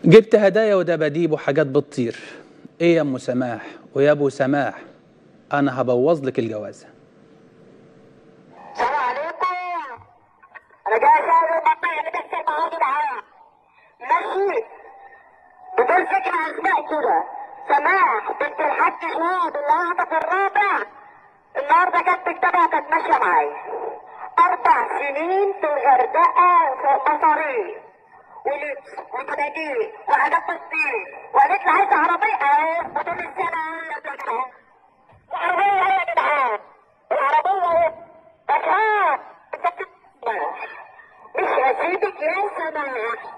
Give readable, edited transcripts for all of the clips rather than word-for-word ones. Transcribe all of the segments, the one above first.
جبت هدايا ودباديب وحاجات بتطير. ايه يا ام سماح ويا ابو سماح، انا هبوظ لك الجوازه. السلام عليكم. انا جاي اشاور المنطقه اللي بس المواضيع معايا ماشي بدون فكره اسماء كده. سماح بنت الحاج شهود اللي قاعده في الرابع النهارده جت تكتبها كانت ماشيه معايا 4 سنين في الغردقه في المصاريف ولبس وتناديل وحاجات بتطير وقالت لي عايزه عربيه اهو وطول السنه العربيه اهي يا جدعان العربيه اهي بشار مش هسيبك يا سماح.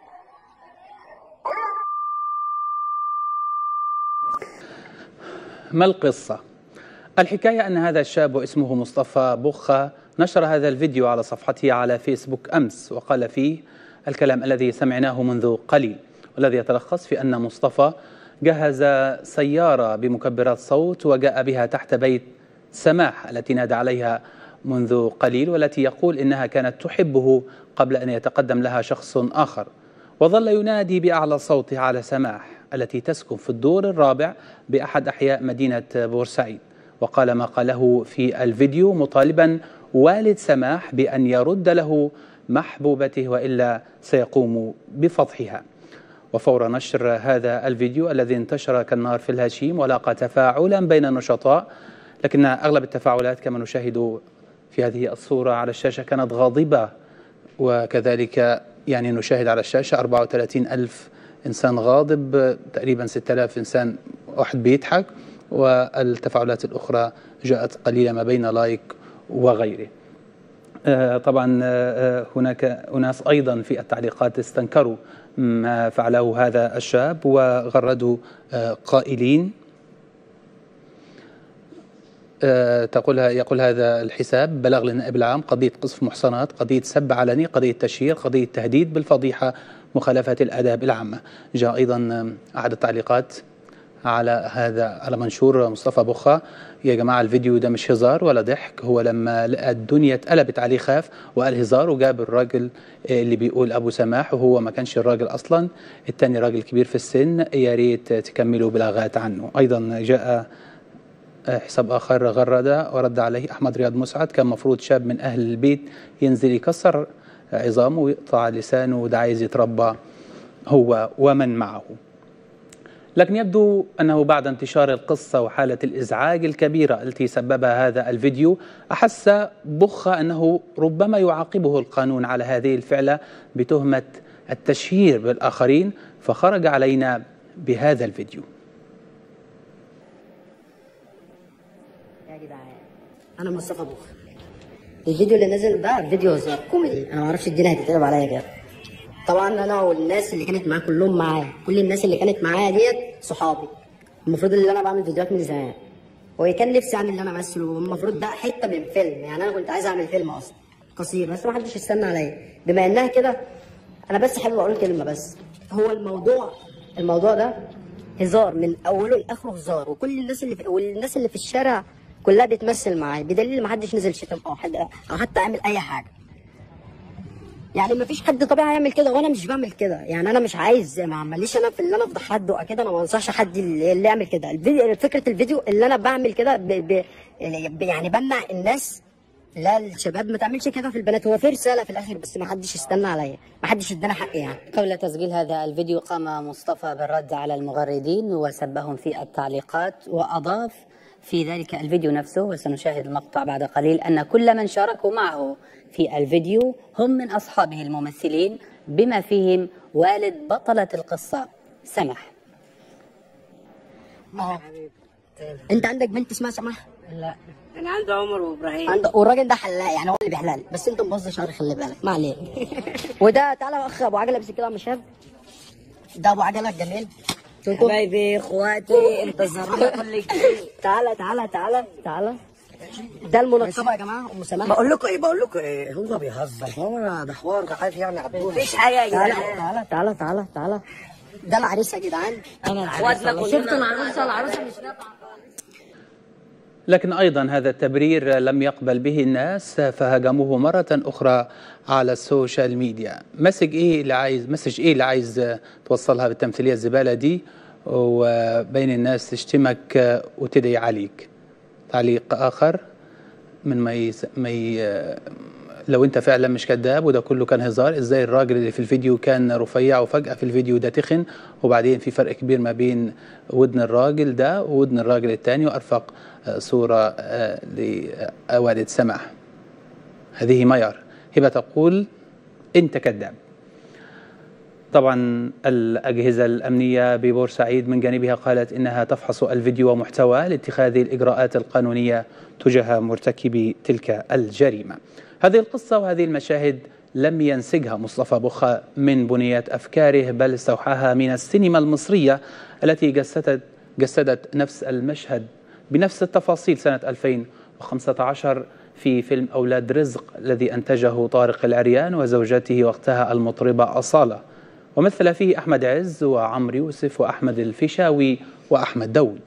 ما القصه؟ الحكايه ان هذا الشاب واسمه مصطفى بخة نشر هذا الفيديو على صفحته على فيسبوك امس، وقال فيه الكلام الذي سمعناه منذ قليل، والذي يتلخص في ان مصطفى جهز سياره بمكبرات صوت وجاء بها تحت بيت سماح التي نادى عليها منذ قليل، والتي يقول إنها كانت تحبه قبل أن يتقدم لها شخص آخر، وظل ينادي بأعلى صوته على سماح التي تسكن في الدور الرابع بأحد أحياء مدينة بورسعيد. وقال ما قاله في الفيديو مطالبا والد سماح بأن يرد له محبوبته وإلا سيقوم بفضحها. وفور نشر هذا الفيديو الذي انتشر كالنار في الهشيم ولاقى تفاعلا بين النشطاء، لكن أغلب التفاعلات كما نشاهد في هذه الصورة على الشاشة كانت غاضبة، وكذلك يعني نشاهد على الشاشة 34 ألف إنسان غاضب، تقريبا 6000 إنسان واحد بيضحك، والتفاعلات الأخرى جاءت قليلة ما بين لايك وغيره. طبعا هناك أناس أيضا في التعليقات استنكروا ما فعله هذا الشاب وغردوا قائلين. يقول هذا الحساب: بلغ للنائب العام قضية قذف محصنات، قضية سب علني، قضية تشهير، قضية تهديد بالفضيحة، مخالفة الآداب العامة. جاء أيضا أحد التعليقات على منشور مصطفى بخة: يا جماعة الفيديو ده مش هزار ولا ضحك، هو لما لقى الدنيا اتقلبت عليه خاف وقال هزار، وجاب الراجل اللي بيقول أبو سماح وهو ما كانش الراجل أصلا، التاني راجل كبير في السن، يا ريت تكملوا بلاغات عنه. أيضا جاء حساب آخر غرد ورد عليه أحمد رياض مسعد: كان مفروض شاب من أهل البيت ينزل يكسر عظامه ويقطع لسانه، وده عايز يتربى هو ومن معه. لكن يبدو أنه بعد انتشار القصة وحالة الإزعاج الكبيرة التي سببها هذا الفيديو، أحس بخة أنه ربما يعاقبه القانون على هذه الفعلة بتهمة التشهير بالآخرين، فخرج علينا بهذا الفيديو. يا جدعان انا مصطفى بخة، الفيديو اللي نزل ده فيديو هزار كوميدي، انا ما اعرفش الدنيا هتتقلب عليا كده. طبعا انا والناس اللي كانت معايا كلهم معايا، كل الناس اللي كانت معايا ديت صحابي. المفروض ان انا بعمل فيديوهات من زمان، وكان نفسي اعمل اللي انا امثله، والمفروض ده حته من فيلم، يعني انا كنت عايز اعمل فيلم اصلا قصير، بس ما حدش استنى عليا. بما انها كده انا بس حابب اقول كلمه بس، هو الموضوع ده هزار من اوله لاخره هزار، وكل الناس اللي في الشارع كلها بتمثل معايا، بدليل ما حدش نزل شتم او حتى عمل اي حاجه. يعني ما فيش حد طبيعي يعمل كده، وانا مش بعمل كده، يعني انا مش عايز، ما عمليش انا في اللي انا افضح حد واكيد انا ما انصحش حد اللي يعمل كده. فكره الفيديو اللي انا بعمل كده يعني بمنع الناس، لا الشباب ما تعملش كده في البنات. هو في رساله في الاخر بس ما حدش استنى عليا، ما حدش ادانا حقي. يعني قبل تسجيل هذا الفيديو قام مصطفى بالرد على المغردين وسبهم في التعليقات، وأضاف في ذلك الفيديو نفسه، وسنشاهد المقطع بعد قليل، أن كل من شاركوا معه في الفيديو هم من أصحابه الممثلين، بما فيهم والد بطلة القصة سماح. انت عندك بنت اسمها سماح؟ لا انا عندي عمر وابراهيم. والراجل ده حلاق، يعني هو اللي بيحلق، بس انت مبوظ شعري خلي بالك، ما عليك. وده تعالى يا اخ ابو عجله، بس كده يا عم شاب، ده ابو عجله الجميل. حبايبي اخواتي انتظرونا كل جديد. تعالى ده المنقبه يا جماعه ام سماح. بقول لكم ايه هو بيهزر، هو ده حوار، ده عارف يعني عبود. مفيش حاجه يا جدعان. تعالى ده العريس يا جدعان. اخواتنا كلنا. شفت العروسه مش نافعه. لكن أيضا هذا التبرير لم يقبل به الناس، فهاجموه مرة أخرى على السوشيال ميديا. مسج إيه اللي عايز توصلها بالتمثيلية الزبالة دي وبين الناس تشتمك وتدعي عليك؟ تعليق آخر من لو انت فعلا مش كذاب وده كله كان هزار، ازاي الراجل اللي في الفيديو كان رفيع وفجأة في الفيديو ده تخن، وبعدين في فرق كبير ما بين ودن الراجل ده وودن الراجل الثاني، وأرفق صورة لوالد سماح. هذه ميار. هبة تقول انت كذاب. طبعا الأجهزة الأمنية ببورسعيد من جانبها قالت إنها تفحص الفيديو ومحتواه لاتخاذ الإجراءات القانونية تجاه مرتكبي تلك الجريمة. هذه القصة وهذه المشاهد لم ينسجها مصطفى بخة من بنيات أفكاره، بل استوحاها من السينما المصرية التي جسدت نفس المشهد بنفس التفاصيل سنة 2015 في فيلم أولاد رزق الذي أنتجه طارق العريان وزوجته وقتها المطربة أصالة، ومثل فيه أحمد عز وعمرو يوسف وأحمد الفيشاوي وأحمد داود.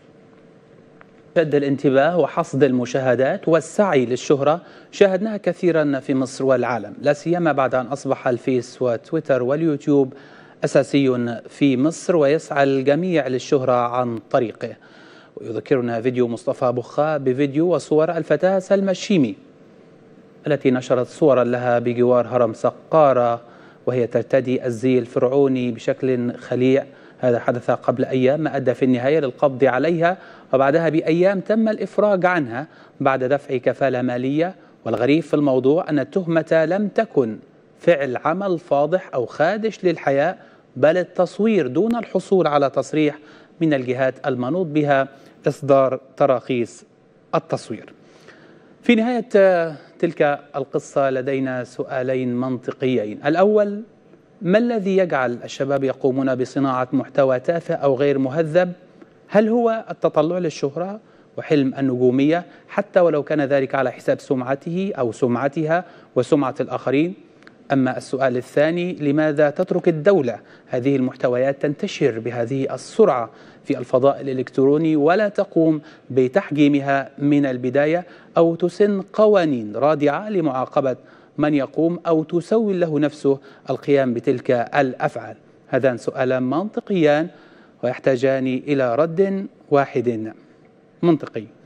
شد الانتباه وحصد المشاهدات والسعي للشهرة شاهدناها كثيرا في مصر والعالم، لا سيما بعد أن أصبح الفيس وتويتر واليوتيوب أساسي في مصر ويسعى الجميع للشهرة عن طريقه. ويذكرنا فيديو مصطفى بخة بفيديو وصور الفتاة سلمى الشيمي التي نشرت صورا لها بجوار هرم سقارة وهي ترتدي الزي الفرعوني بشكل خليع. هذا حدث قبل أيام، ما أدى في النهاية للقبض عليها، وبعدها بأيام تم الإفراج عنها بعد دفع كفالة مالية. والغريب في الموضوع أن التهمة لم تكن فعل عمل فاضح أو خادش للحياء، بل التصوير دون الحصول على تصريح من الجهات المنوط بها إصدار تراخيص التصوير. في نهاية تلك القصة لدينا سؤالين منطقيين. الأول، ما الذي يجعل الشباب يقومون بصناعة محتوى تافه أو غير مهذب؟ هل هو التطلع للشهرة وحلم النجومية حتى ولو كان ذلك على حساب سمعته أو سمعتها وسمعة الآخرين؟ أما السؤال الثاني، لماذا تترك الدولة هذه المحتويات تنتشر بهذه السرعة في الفضاء الإلكتروني ولا تقوم بتحجيمها من البداية أو تسن قوانين رادعة لمعاقبة من يقوم أو تسوي له نفسه القيام بتلك الأفعال؟ هذان سؤالان منطقيان ويحتاجان إلى رد واحد منطقي.